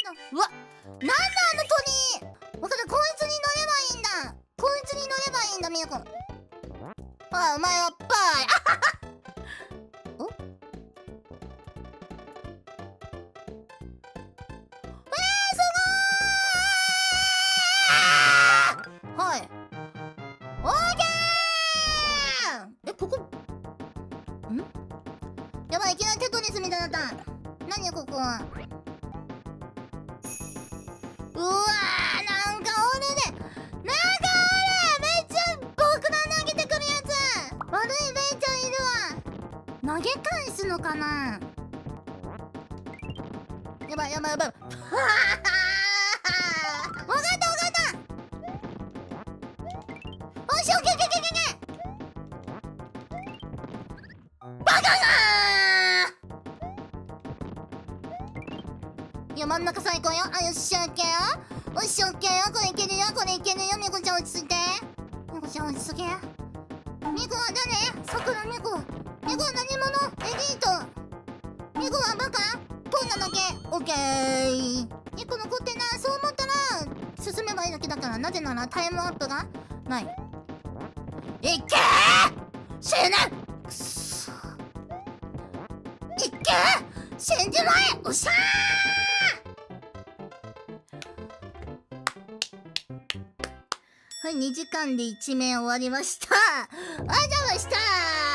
うわ、なんだあの鳥。わかった、こいつに乗ればいいんだ。こいつに乗ればいいんだ、みゆこ。あ、お前はパイ。あはは。お、すごー。はい、オーケー。ここん、やばい、いきなりテトリスみたいになった。何ここは。うわー、なんかおるね。めっちゃ僕の投げてくるやつ。悪いベイちゃんいるわ。投げ返すのかな。やばいやばいやばい。わかったわかった。おし、オッケーオッケーオッケーオッケー。バカがー。いや、真ん中最高よ。あ、よっしゃ、オッケーよ。おっしゃ、オッケーよ。これいけるよ、これいけるよ。みこちゃん落ち着いて。みこちゃん落ち着け。みこは誰？さくらみこ。みこは何者？エリート。みこはバカ？こんなだけ。オッケー。みこ残ってない。そう思ったら進めばいいだけだから。なぜならタイムアップがない。いけー！死ぬ！くそ。いけー！死んじまえ！おっしゃー！はい、2時間で1面終わりました。ありがとうございました。